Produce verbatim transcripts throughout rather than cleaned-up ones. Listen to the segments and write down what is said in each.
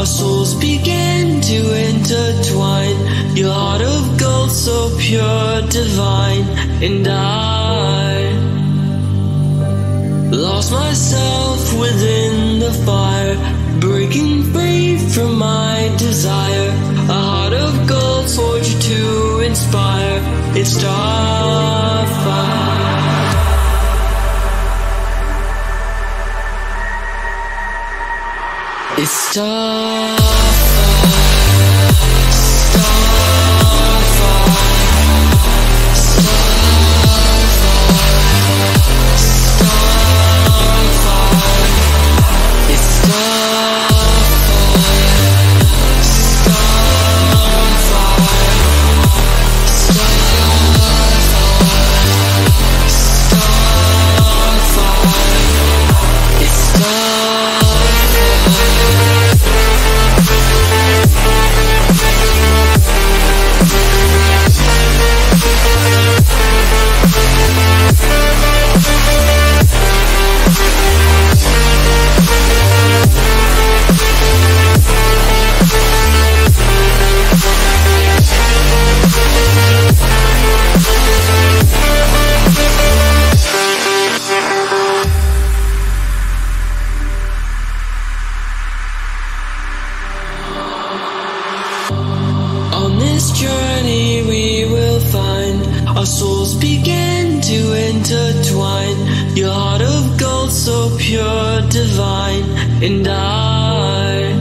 souls began to intertwine. Your heart of gold, so pure, divine. And I lost myself within the fire, breaking free from my desire. A heart of gold, forged to inspire. It's Starfire. It's Starfire. On this journey we will find our souls began to intertwine. Your heart of gold, so pure, divine. And I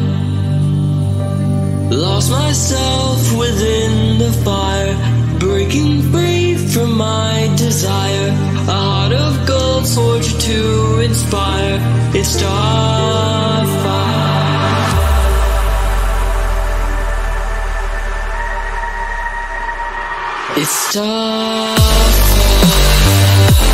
lost myself within the fire, breaking free from my desire. A heart of gold, forged to inspire. It's Starfire. It's Starfire.